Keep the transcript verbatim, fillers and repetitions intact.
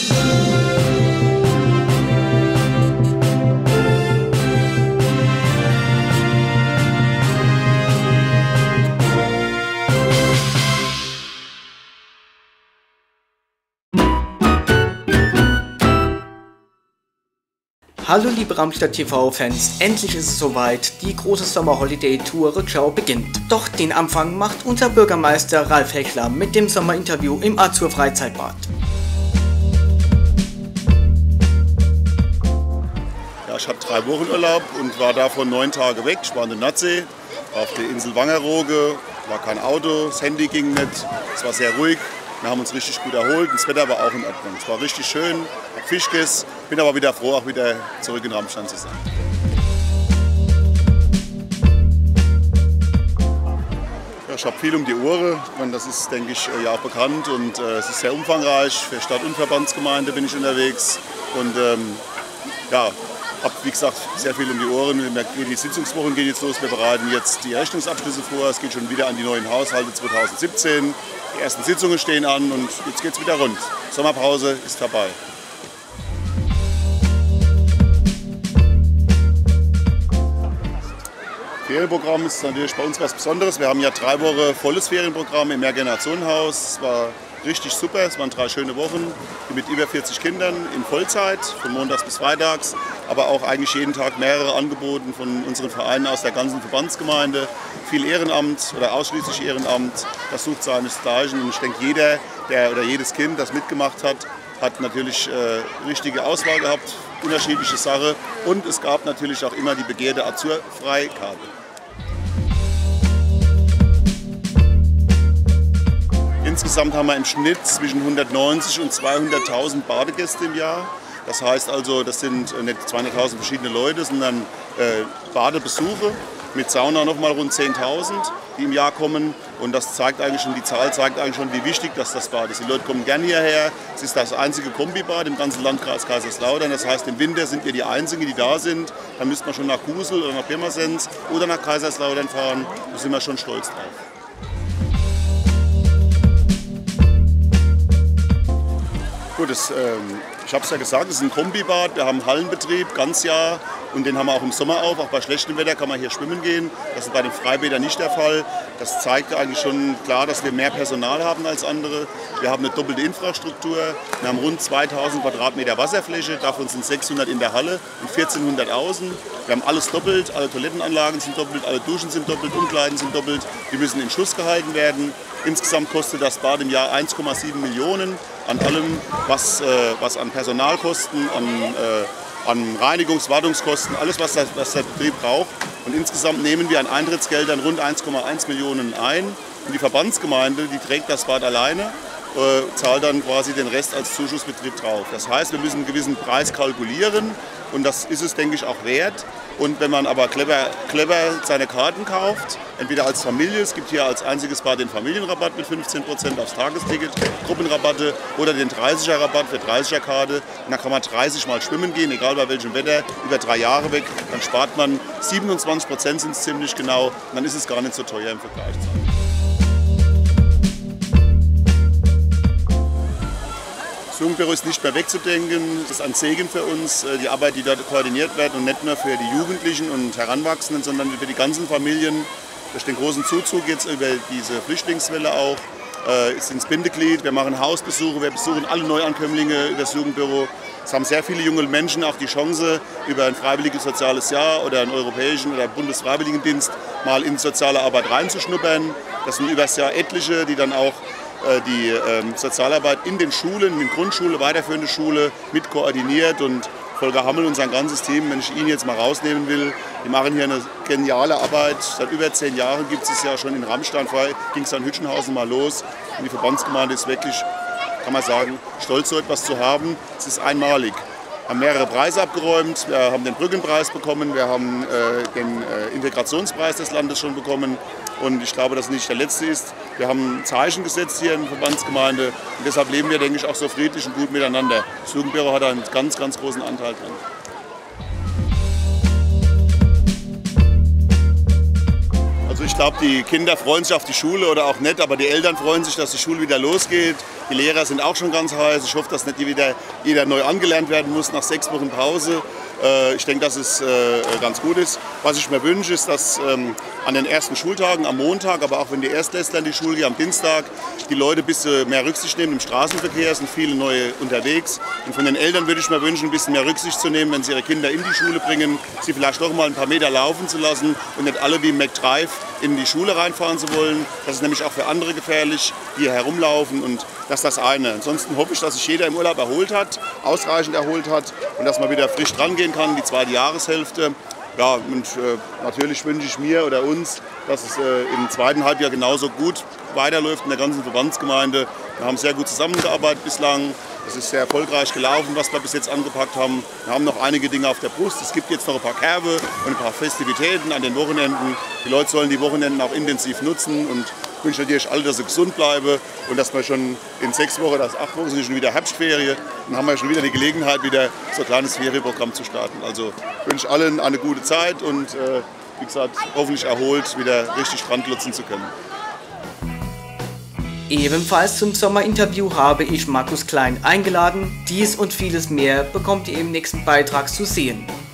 Hallo liebe Ramstadt T V-Fans, endlich ist es soweit, die große Sommer-Holiday-Tour Rückschau beginnt. Doch den Anfang macht unser Bürgermeister Ralf Heckler mit dem Sommerinterview im Azur Freizeitbad. Ja, ich hatte drei Wochen Urlaub und war davon neun Tage weg. Ich war in der Nordsee, war auf der Insel Wangerooge, war kein Auto, das Handy ging nicht, es war sehr ruhig. Wir haben uns richtig gut erholt, das Wetter war auch in Ordnung. Es war richtig schön, hab Fisch gegessen, bin aber wieder froh, auch wieder zurück in Ramstein zu sein. Ja, ich habe viel um die Ohren, ich meine, das ist, denke ich, ja auch bekannt und äh, es ist sehr umfangreich. Für Stadt- und Verbandsgemeinde bin ich unterwegs und ähm, ja, habe, wie gesagt, sehr viel um die Ohren. Die Sitzungswochen gehen jetzt los, wir bereiten jetzt die Rechnungsabschlüsse vor, es geht schon wieder an die neuen Haushalte zwanzig siebzehn. Die ersten Sitzungen stehen an und jetzt geht es wieder rund. Sommerpause ist vorbei. Ferienprogramm ist natürlich bei uns was Besonderes. Wir haben ja drei Wochen volles Ferienprogramm im Mehrgenerationenhaus. Es war richtig super, es waren drei schöne Wochen mit über vierzig Kindern in Vollzeit, von montags bis freitags. Aber auch eigentlich jeden Tag mehrere Angebote von unseren Vereinen aus der ganzen Verbandsgemeinde. Viel Ehrenamt oder ausschließlich Ehrenamt, das sucht seinesgleichen. Und ich denke, jeder der, oder jedes Kind, das mitgemacht hat, hat natürlich äh, richtige Auswahl gehabt, unterschiedliche Sachen. Und es gab natürlich auch immer die begehrte Azur-Freikarte. Insgesamt haben wir im Schnitt zwischen hundertneunzig und zweihunderttausend Badegäste im Jahr. Das heißt also, das sind nicht zweihunderttausend verschiedene Leute, sondern äh, Badebesuche mit Sauna nochmal rund zehntausend, die im Jahr kommen. Und das zeigt eigentlich schon, die Zahl zeigt eigentlich schon, wie wichtig das, das Bad ist. Die Leute kommen gerne hierher. Es ist das einzige Kombibad im ganzen Landkreis Kaiserslautern. Das heißt, im Winter sind wir die Einzigen, die da sind. Dann müsste man schon nach Kusel oder nach Pirmasens oder nach Kaiserslautern fahren. Da sind wir schon stolz drauf. Gut, das, ähm, ich habe es ja gesagt, es ist ein Kombibad. Wir haben Hallenbetrieb, Ganzjahr, und den haben wir auch im Sommer auf. Auch bei schlechtem Wetter kann man hier schwimmen gehen. Das ist bei den Freibädern nicht der Fall. Das zeigt eigentlich schon klar, dass wir mehr Personal haben als andere. Wir haben eine doppelte Infrastruktur. Wir haben rund zweitausend Quadratmeter Wasserfläche. Davon sind sechshundert in der Halle und vierzehnhundert außen. Wir haben alles doppelt. Alle Toilettenanlagen sind doppelt, alle Duschen sind doppelt, Umkleiden sind doppelt. Die müssen in Schuss gehalten werden. Insgesamt kostet das Bad im Jahr eins Komma sieben Millionen an allem, was, äh, was an Personalkosten, an, äh, an Reinigungs-, Wartungskosten, alles, was der, was der Betrieb braucht. Und insgesamt nehmen wir an Eintrittsgeldern rund eins Komma eins Millionen ein. Und die Verbandsgemeinde, die trägt das Bad alleine, äh, zahlt dann quasi den Rest als Zuschussbetrieb drauf. Das heißt, wir müssen einen gewissen Preis kalkulieren und das ist es, denke ich, auch wert. Und wenn man aber clever, clever seine Karten kauft, entweder als Familie, es gibt hier als einziges Bad den Familienrabatt mit fünfzehn Prozent aufs Tagesticket, Gruppenrabatte oder den dreißiger Rabatt für dreißiger Karte. Und dann kann man dreißig Mal schwimmen gehen, egal bei welchem Wetter, über drei Jahre weg. Dann spart man siebenundzwanzig Prozent, sind es ziemlich genau, und dann ist es gar nicht so teuer im Vergleich. Das Jugendbüro ist nicht mehr wegzudenken. Das ist ein Segen für uns, die Arbeit, die dort koordiniert wird, und nicht nur für die Jugendlichen und Heranwachsenden, sondern für die ganzen Familien. Durch den großen Zuzug jetzt über diese Flüchtlingswelle auch äh, ist ins Bindeglied. Wir machen Hausbesuche, wir besuchen alle Neuankömmlinge über das Jugendbüro. Es haben sehr viele junge Menschen auch die Chance, über ein freiwilliges soziales Jahr oder einen europäischen oder Bundesfreiwilligendienst mal in soziale Arbeit reinzuschnuppern. Das sind über das Jahr etliche, die dann auch die ähm, Sozialarbeit in den Schulen, in den Grundschule, weiterführende Schule mit koordiniert. Und Volker Hammel und sein ganzes Team, wenn ich ihn jetzt mal rausnehmen will, die machen hier eine geniale Arbeit. Seit über zehn Jahren gibt es es ja schon in Ramstein, vorher ging es an Hütchenhausen mal los. Und die Verbandsgemeinde ist wirklich, kann man sagen, stolz, so etwas zu haben. Es ist einmalig. Wir haben mehrere Preise abgeräumt, wir haben den Brückenpreis bekommen, wir haben äh, den äh, Integrationspreis des Landes schon bekommen. Und ich glaube, dass es nicht der letzte ist. Wir haben ein Zeichen gesetzt hier in der Verbandsgemeinde. Und deshalb leben wir, denke ich, auch so friedlich und gut miteinander. Das Jugendbüro hat einen ganz, ganz großen Anteil dran. Also ich glaube, die Kinder freuen sich auf die Schule oder auch nicht, aber die Eltern freuen sich, dass die Schule wieder losgeht. Die Lehrer sind auch schon ganz heiß. Ich hoffe, dass nicht wieder jeder neu angelernt werden muss nach sechs Wochen Pause. Ich denke, dass es ganz gut ist. Was ich mir wünsche, ist, dass an den ersten Schultagen, am Montag, aber auch wenn die Erstklässler in die Schule gehen, am Dienstag, die Leute ein bisschen mehr Rücksicht nehmen im Straßenverkehr. Es sind viele neue unterwegs. Und von den Eltern würde ich mir wünschen, ein bisschen mehr Rücksicht zu nehmen, wenn sie ihre Kinder in die Schule bringen, sie vielleicht doch mal ein paar Meter laufen zu lassen und nicht alle wie im McDrive in die Schule reinfahren zu wollen. Das ist nämlich auch für andere gefährlich, die hier herumlaufen. Und das ist das eine. Ansonsten hoffe ich, dass sich jeder im Urlaub erholt hat, ausreichend erholt hat und dass man wieder frisch dran gehen kann, die zweite Jahreshälfte. Ja, und äh, natürlich wünsche ich mir oder uns, dass es äh, im zweiten Halbjahr genauso gut weiterläuft in der ganzen Verbandsgemeinde. Wir haben sehr gut zusammengearbeitet bislang. Es ist sehr erfolgreich gelaufen, was wir bis jetzt angepackt haben. Wir haben noch einige Dinge auf der Brust. Es gibt jetzt noch ein paar Kerbe und ein paar Festivitäten an den Wochenenden. Die Leute sollen die Wochenenden auch intensiv nutzen. Und ich wünsche natürlich alle, dass sie gesund bleiben und dass wir schon in sechs Wochen, das acht Wochen sind schon wieder Herbstferien. Dann haben wir schon wieder die Gelegenheit, wieder so ein kleines Ferienprogramm zu starten. Also ich wünsche allen eine gute Zeit und äh, wie gesagt, hoffentlich erholt wieder richtig Strandlutzen zu können. Ebenfalls zum Sommerinterview habe ich Markus Klein eingeladen. Dies und vieles mehr bekommt ihr im nächsten Beitrag zu sehen.